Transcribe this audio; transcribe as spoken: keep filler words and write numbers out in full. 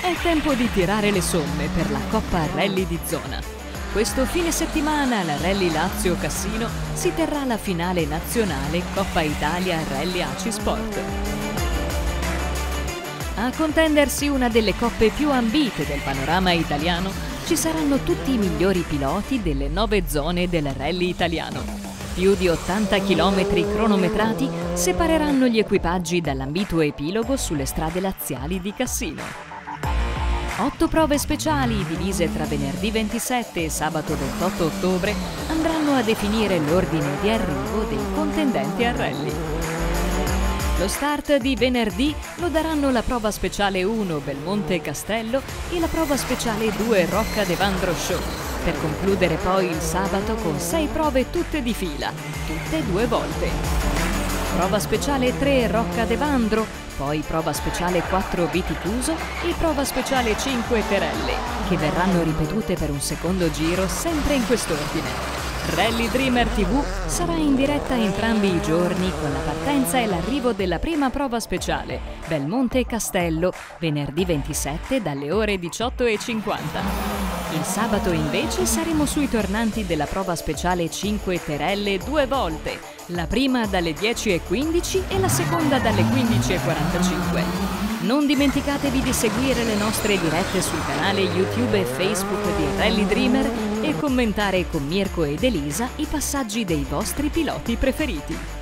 È tempo di tirare le somme per la Coppa Rally di Zona. Questo fine settimana al Rally Lazio Cassino si terrà la finale nazionale Coppa Italia Rally A C I Sport. A contendersi una delle coppe più ambite del panorama italiano ci saranno tutti i migliori piloti delle nove zone del rally italiano. Più di ottanta chilometri cronometrati separeranno gli equipaggi dall'ambito epilogo sulle strade laziali di Cassino. Otto prove speciali, divise tra venerdì ventisette e sabato ventotto ottobre, andranno a definire l'ordine di arrivo dei contendenti al rally. Lo start di venerdì lo daranno la prova speciale uno Belmonte Castello e la prova speciale due Rocca Devandro Show, per concludere poi il sabato con sei prove tutte di fila, tutte due volte. Prova speciale tre Rocca Devandro, poi prova speciale quattro Viticuso e prova speciale cinque Terelle, che verranno ripetute per un secondo giro sempre in quest'ordine. Rally Dreamer tivù sarà in diretta entrambi i giorni con la partenza e l'arrivo della prima prova speciale, Belmonte Castello, venerdì ventisette dalle ore diciotto e cinquanta. Il sabato invece saremo sui tornanti della prova speciale cinque Terelle due volte, la prima dalle dieci e quindici e la seconda dalle quindici e quarantacinque. Non dimenticatevi di seguire le nostre dirette sul canale YouTube e Facebook di Rally Dreamer e commentare con Mirko ed Elisa i passaggi dei vostri piloti preferiti.